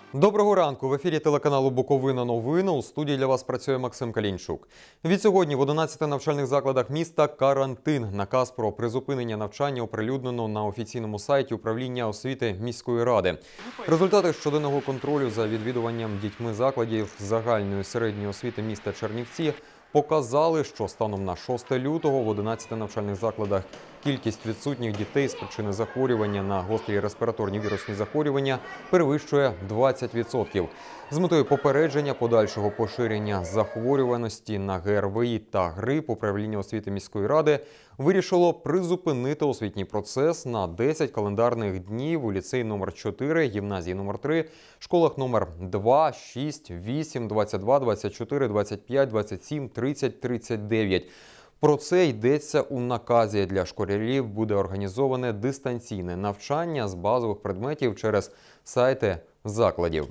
Доброго ранку! В ефірі телеканалу «Буковина новини». У студії для вас працює Максим Калінчук. Відсьогодні в 11 навчальних закладах міста карантин. Наказ про призупинення навчання оприлюднено на офіційному сайті управління освіти міської ради. Результати щоденного контролю за відвідуванням дітьми закладів загальної середньої освіти міста Чернівці показали, що станом на 6 лютого в 11 навчальних закладах кількість відсутніх дітей з причини захворювання на гострі респіраторні вірусні захворювання перевищує 20%. З метою попередження подальшого поширення захворюваності на ГРВІ та грип управління освіти міської ради вирішило призупинити освітній процес на 10 календарних днів у ліцеї номер 4, гімназії номер 3, школах номер 2, 6, 8, 22, 24, 25, 27, 30, 39. Про це йдеться у наказі. Для школярів буде організоване дистанційне навчання з базових предметів через сайти закладів.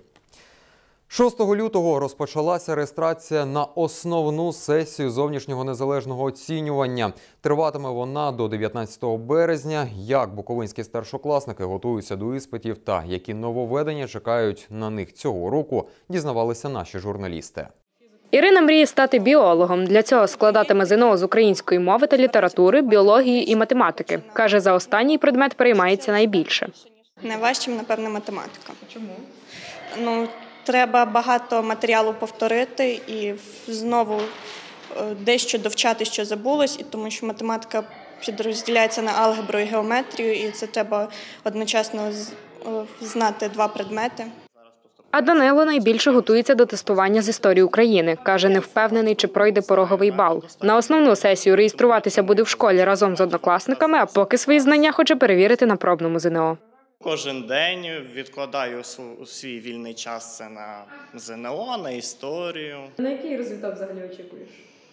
6 лютого розпочалася реєстрація на основну сесію зовнішнього незалежного оцінювання. Триватиме вона до 19 березня. Як буковинські старшокласники готуються до іспитів та які нововведення чекають на них цього року, дізнавалися наші журналісти. Ірина мріє стати біологом. Для цього складатиме ЗНО з української мови та літератури, біології і математики. Каже, за останній предмет переймається найбільше. Найважчим, напевно, математика. Чому? Треба багато матеріалу повторити і знову дещо довчати, що забулось, і тому що математика підрозділяється на алгебру і геометрію, і це треба одночасно знати два предмети. А Данило найбільше готується до тестування з історії України. Каже, не впевнений, чи пройде пороговий бал. На основну сесію реєструватися буде в школі разом з однокласниками, а поки свої знання хоче перевірити на пробному ЗНО. Кожен день відкладаю свій вільний час це на ЗНО, на історію. На який результат взагалі очікуєш?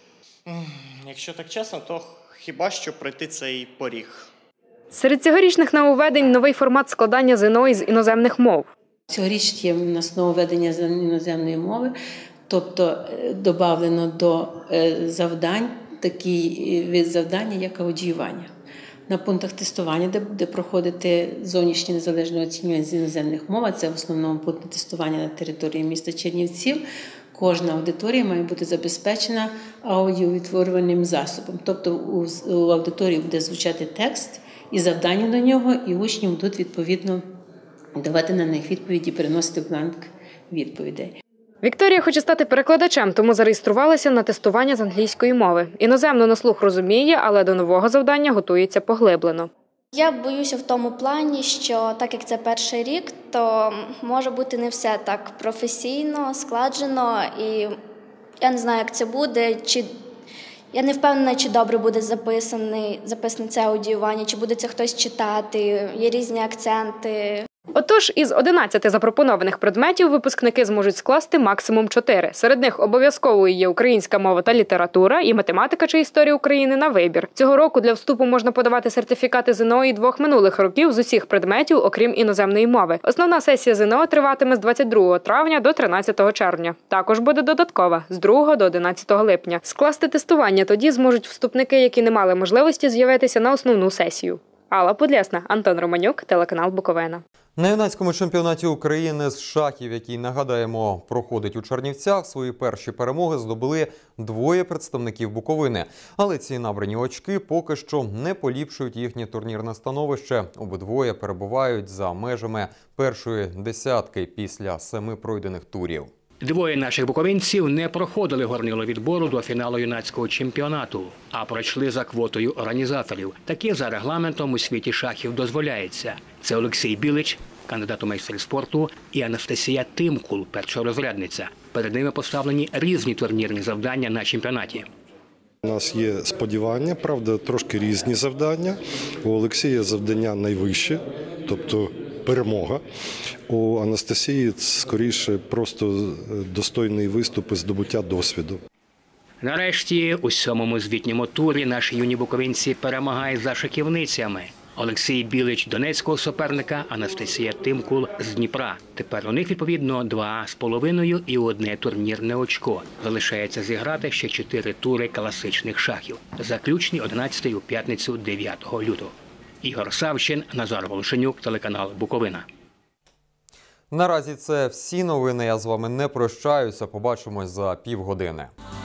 Якщо так чесно, то хіба що пройти цей поріг. Серед цьогорічних нововведень – новий формат складання ЗНО із іноземних мов. Цьогоріч є в нас нововведення з іноземної мови, тобто додано до завдань такий вид завдання, як аудіювання. На пунктах тестування, де буде проходити зовнішнє незалежне оцінювання з іноземних мов, це в основному пункти тестування на території міста Чернівців, кожна аудиторія має бути забезпечена аудіовідтворювальним засобом. Тобто у аудиторії буде звучати текст і завдання до нього, і учні будуть відповідно давати на них відповіді, переносити бланк відповідей. Вікторія хоче стати перекладачем, тому зареєструвалася на тестування з англійської мови. Іноземну на слух розуміє, але до нового завдання готується поглиблено. Я боюся в тому плані, що так як це перший рік, то може бути не все так професійно, складжено. І я не знаю, як це буде, я не впевнена, чи добре буде записане це аудіювання, чи буде це хтось читати, є різні акценти. Отож, із 11 запропонованих предметів випускники зможуть скласти максимум 4. Серед них обов'язковою є українська мова та література, і математика чи історія України на вибір. Цього року для вступу можна подавати сертифікати ЗНО і 2 минулих років з усіх предметів, окрім іноземної мови. Основна сесія ЗНО триватиме з 22 травня до 13 червня. Також буде додаткова – з 2 до 11 липня. Скласти тестування тоді зможуть вступники, які не мали можливості з'явитися на основну сесію. Алла Подлєсна, Антон Романюк, телеканал «Буковина». На юнацькому чемпіонаті України з шахів, який, нагадаємо, проходить у Чернівцях, свої перші перемоги здобули 2 представників Буковини. Але ці набрані очки поки що не поліпшують їхнє турнірне становище. Обидвоє перебувають за межами першої десятки після 7 пройдених турів. 2 наших буковинців не проходили горнило відбору до фіналу юнацького чемпіонату, а пройшли за квотою організаторів. Таке за регламентом у світі шахів дозволяється. Це Олексій Білич, кандидат у майстри спорту, і Анастасія Тимкул, першорозрядниця. Перед ними поставлені різні турнірні завдання на чемпіонаті. У нас є сподівання, правда, трошки різні завдання. У Олексія завдання найвище, тобто перемога. У Анастасії, скоріше, просто достойний виступ і здобуття досвіду. Нарешті, у 7-му звітньому турі наші юні буковинці перемагають за шахівницями. Олексій Білич – донецького суперника, Анастасія Тимкул – з Дніпра. Тепер у них, відповідно, 2,5 і 1 турнірне очко. Залишається зіграти ще 4 тури класичних шахів. Заключні 11 у п'ятницю 9 лютого. Ігор Савчин, Назар Волошенюк, телеканал «Буковина». Наразі це всі новини. Я з вами не прощаюся. Побачимось за півгодини.